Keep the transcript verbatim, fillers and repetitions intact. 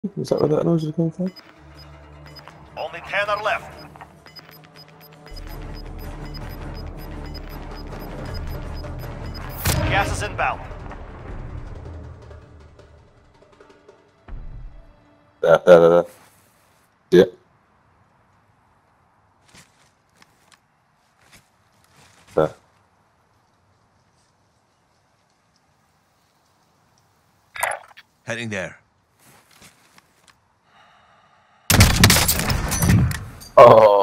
Is that where that noise is coming from? Only ten are left. Gas is inbound. There, there, there, there. Yeah. There. Heading there. Oh.